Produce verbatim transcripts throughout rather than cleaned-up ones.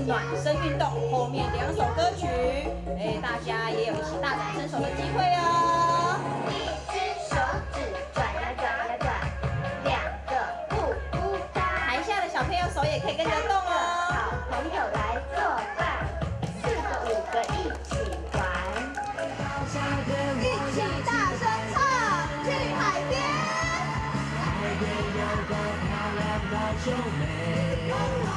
暖身运动，后面两首歌曲，哎，大家也有一起大展身手的机会哦。 一只手指转呀转呀转，两个不孤单。 台下的小朋友手也可以跟着动哦。 好朋友来作伴，四个五个一起玩， 一起大声唱，去海边。 海边有个漂亮的兄妹，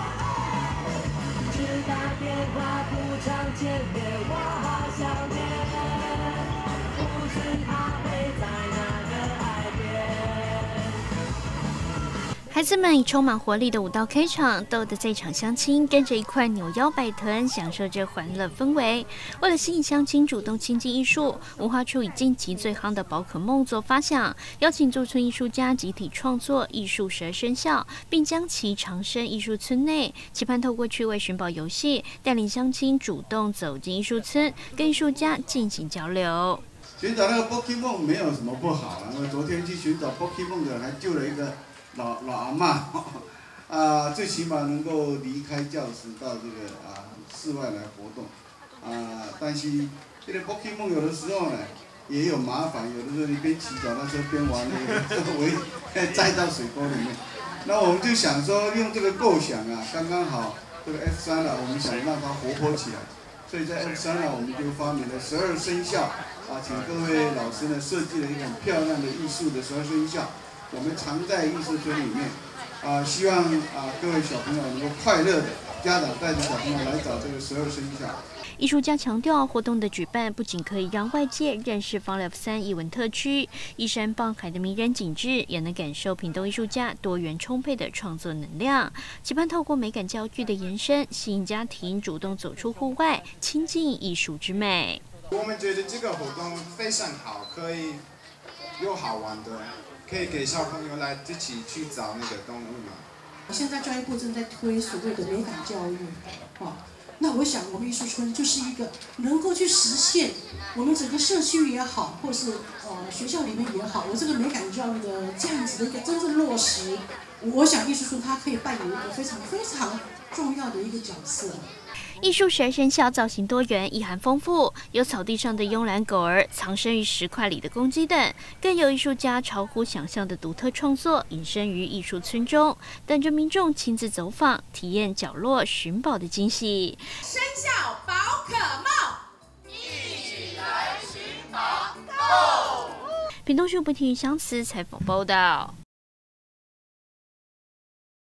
只打电话不常见面，我好想念，不知他会在哪个海边。 孩子们以充满活力的舞蹈开场，逗得在场乡亲跟着一块扭腰摆臀，享受着欢乐氛围。为了吸引乡亲主动亲近艺术，文化处以近期最夯的宝可梦做发想，邀请驻村艺术家集体创作艺术十二生肖，并将其藏身艺术村内，期盼透过趣味寻宝游戏，带领乡亲主动走进艺术村，跟艺术家进行交流。 寻找那个 Pokemon 没有什么不好啊，因为昨天去寻找 Pokemon 的人还救了一个老老阿嬷，啊，最起码能够离开教室到这个啊室外来活动，啊，但是这个 Pokemon 有的时候呢也有麻烦，有的时候你边骑脚踏车边玩那个，围栽到水沟里面。那我们就想说用这个构想啊，刚刚好这个 F 三啊，我们想让它活泼起来，所以在 F 三啊，我们就发明了十二生肖啊，请各位老师呢设计了一个很漂亮的艺术的十二生肖。我们藏在艺术村里面，啊，希望啊各位小朋友能够快乐的，家长带着小朋友来找这个十二生肖。 艺术家强调，活动的举办不仅可以让外界认识芳疗三艺文特区依山傍海的迷人景致，也能感受屏东艺术家多元充沛的创作能量。期盼透过美感教具的延伸，吸引家庭主动走出户外，亲近艺术之美。 我们觉得这个活动非常好，可以又好玩的。可以给小朋友来自己去找那个动物嘛。 现在教育部正在推所谓的美感教育，哦，那我想我们艺术村就是一个能够去实现我们整个社区也好，或是呃学校里面也好，我这个美感教育的这样子的一个真正落实，我想艺术村它可以扮演一个非常非常重要的一个角色。 艺术十二生肖造型多元，意涵丰富，有草地上的慵懒狗儿，藏身于石块里的公鸡等，更有艺术家超乎想象的独特创作隐身于艺术村中，等着民众亲自走访，体验角落寻宝的惊喜。 生肖宝可梦， 一起来寻宝 ，Go！ 屏东县不体育相思采访报道。